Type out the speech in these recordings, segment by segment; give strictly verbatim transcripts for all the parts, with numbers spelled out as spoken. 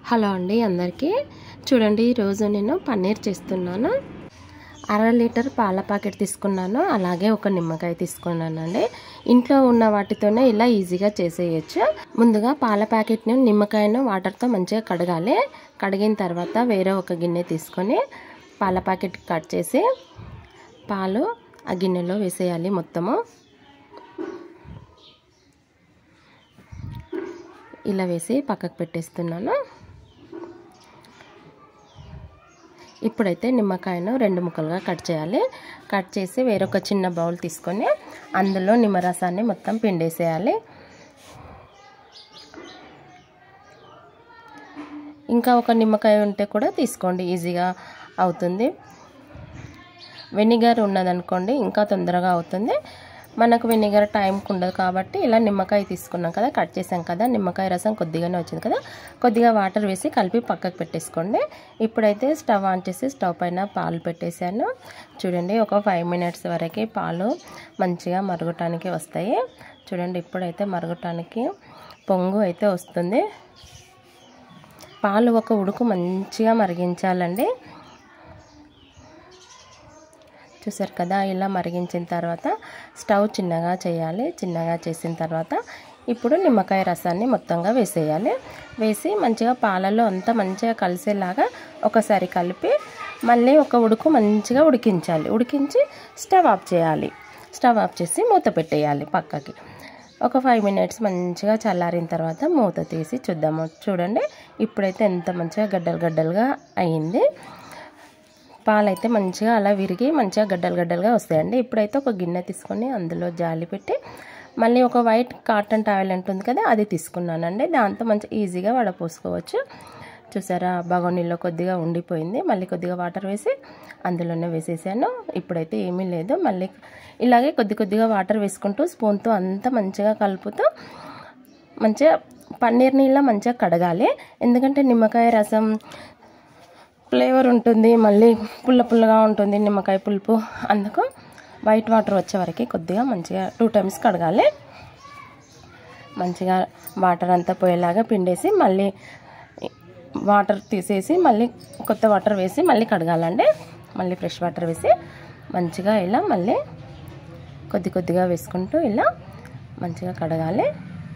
Hello అండి అందరికీ. చూడండి ఈరోజు నేను పన్నీర్ చేస్తున్నాను. అర లీటర్ పాల ప్యాకెట్ తీసుకున్నాను, అలాగే ఒక నిమ్మకాయ తీసుకున్నానండి. ఇంట్లో ఉన్న వాటితోనే ఇలా ఈజీగా చేసేయచ్చు. ముందుగా పాల ప్యాకెట్ని నిమ్మకాయను వాటర్తో మంచిగా కడగాలి. కడిగిన తర్వాత వేరే ఒక గిన్నె తీసుకొని పాల ప్యాకెట్ కట్ చేసి పాలు ఆ గిన్నెలో వేసేయాలి. మొత్తము ఇలా వేసి పక్కకు పెట్టేస్తున్నాను. ఇప్పుడైతే నిమ్మకాయను రెండు ముక్కలుగా కట్ చేయాలి. కట్ చేసి వేరొక చిన్న బౌల్ తీసుకొని అందులో నిమ్మరసాన్ని మొత్తం పిండేసేయాలి. ఇంకా ఒక నిమ్మకాయ ఉంటే కూడా తీసుకోండి, ఈజీగా అవుతుంది. వెనిగర్ ఉన్నదనుకోండి ఇంకా తొందరగా అవుతుంది. మనకు వెనిగర్ టైంకి ఉండదు కాబట్టి ఇలా నిమ్మకాయ తీసుకున్నాం కదా, కట్ చేసాం కదా, నిమ్మకాయ రసం కొద్దిగానే వచ్చింది కదా, కొద్దిగా వాటర్ వేసి కలిపి పక్కకు పెట్టేసుకోండి. ఇప్పుడైతే స్టవ్ ఆన్ చేసి స్టవ్ పైన పాలు పెట్టేశాను. చూడండి ఒక ఫైవ్ మినిట్స్ వరకు పాలు మంచిగా మరగటానికి వస్తాయి. చూడండి ఇప్పుడైతే మరగటానికి పొంగు అయితే వస్తుంది. పాలు ఒక ఉడుకు మంచిగా మరిగించాలండి. చూసారు కదా, ఇలా మరిగించిన తర్వాత స్టవ్ చిన్నగా చేయాలి. చిన్నగా చేసిన తర్వాత ఇప్పుడు నిమ్మకాయ రసాన్ని మొత్తంగా వేసేయాలి. వేసి మంచిగా పాలలో అంతా మంచిగా కలిసేలాగా ఒకసారి కలిపి మళ్ళీ ఒక ఉడుకు మంచిగా ఉడికించాలి. ఉడికించి స్టవ్ ఆఫ్ చేయాలి. స్టవ్ ఆఫ్ చేసి మూత పెట్టేయాలి పక్కకి. ఒక ఫైవ్ మినిట్స్ మంచిగా చల్లారిన తర్వాత మూత తీసి చూద్దాము. చూడండి ఇప్పుడైతే ఎంత మంచిగా గడ్డలు గడ్డలుగా అయ్యింది. పాలైతే మంచిగా అలా విరిగి మంచిగా గడ్డలు గడ్డలుగా వస్తాయండి. ఇప్పుడైతే ఒక గిన్నె తీసుకొని అందులో జాలి పెట్టి మళ్ళీ ఒక వైట్ కాటన్ టవల్ ఉంటుంది కదా, అది తీసుకున్నానండి. దాంతో మంచిగా ఈజీగా వడపోసుకోవచ్చు. చూసారా, బగోనీలో కొద్దిగా ఉండిపోయింది. మళ్ళీ కొద్దిగా వాటర్ వేసి అందులోనే వేసేసాను. ఇప్పుడైతే ఏమీ లేదు. మళ్ళీ ఇలాగే కొద్ది కొద్దిగా వాటర్ వేసుకుంటూ స్పూన్తో అంతా మంచిగా కలుపుతూ మంచిగా పన్నీర్ నీళ్ళ మంచిగా కడగాలి. ఎందుకంటే నిమ్మకాయ రసం ఫ్లేవర్ ఉంటుంది, మళ్ళీ పుల్ల పుల్లగా ఉంటుంది నిమ్మకాయ పులుపు. అందుకు వైట్ వాటర్ వచ్చే వరకు కొద్దిగా మంచిగా టూ టైమ్స్ కడగాలి. మంచిగా వాటర్ అంతా పోయేలాగా పిండేసి మళ్ళీ వాటర్ తీసేసి మళ్ళీ కొత్త వాటర్ వేసి మళ్ళీ కడగాలండి. మళ్ళీ ఫ్రెష్ వాటర్ వేసి మంచిగా ఇలా మళ్ళీ కొద్ది కొద్దిగా వేసుకుంటూ ఇలా మంచిగా కడగాలి.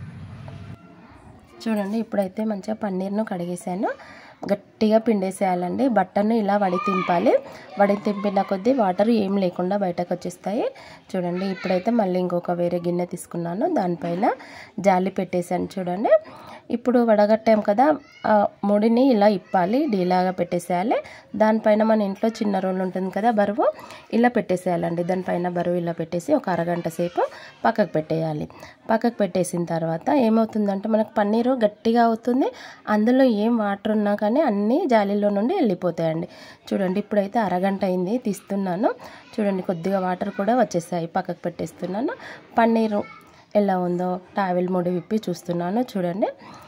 చూడండి ఇప్పుడైతే మంచిగా పన్నీర్ను కడిగేసాను. గట్టిగా పిండేసేయాలండి. బట్టను ఇలా వడి తింపాలి. వడి తింపిన కొద్దీ వాటర్ ఏం లేకుండా బయటకు వచ్చేస్తాయి. చూడండి ఇప్పుడైతే మళ్ళీ ఇంకొక వేరే గిన్నె తీసుకున్నాను, దానిపైన జాలి పెట్టేశాను. చూడండి ఇప్పుడు వడగట్టాం కదా, ముడిని ఇలా ఇప్పాలి, డీలాగా పెట్టేసేయాలి. దానిపైన మన ఇంట్లో చిన్న రోల్ ఉంటుంది కదా, బరువు ఇలా పెట్టేసేయాలండి. దానిపైన బరువు ఇలా పెట్టేసి ఒక అరగంట సేపు పక్కకు పెట్టేయాలి. పక్కకు పెట్టేసిన తర్వాత ఏమవుతుందంటే మనకు పన్నీరు గట్టిగా అవుతుంది. అందులో ఏం వాటర్ ఉన్నా కానీ అన్నీ జాలీలో నుండి వెళ్ళిపోతాయండి. చూడండి ఇప్పుడైతే అరగంట అయింది, తీస్తున్నాను. చూడండి కొద్దిగా వాటర్ కూడా వచ్చేసాయి. పక్కకు పెట్టేస్తున్నాను. పన్నీరు ఎలా ఉందో టవల్ ముడి విప్పి చూస్తున్నాను. చూడండి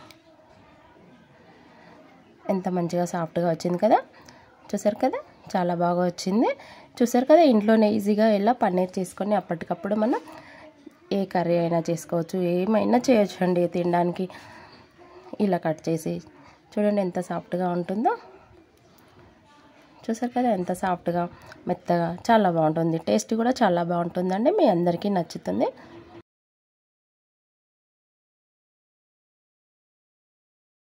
ఎంత మంచిగా సాఫ్ట్గా వచ్చింది కదా. చూసారు కదా, చాలా బాగా వచ్చింది. చూసారు కదా, ఇంట్లోనే ఈజీగా ఇలా పన్నీర్ చేసుకొని అప్పటికప్పుడు మనం ఏ కర్రీ అయినా చేసుకోవచ్చు, ఏమైనా చేయొచ్చు అండి తినడానికి. ఇలా కట్ చేసి చూడండి ఎంత సాఫ్ట్గా ఉంటుందో. చూసారు కదా ఎంత సాఫ్ట్గా మెత్తగా, చాలా బాగుంటుంది. టేస్ట్ కూడా చాలా బాగుంటుందండి. మీ అందరికీ నచ్చుతుంది.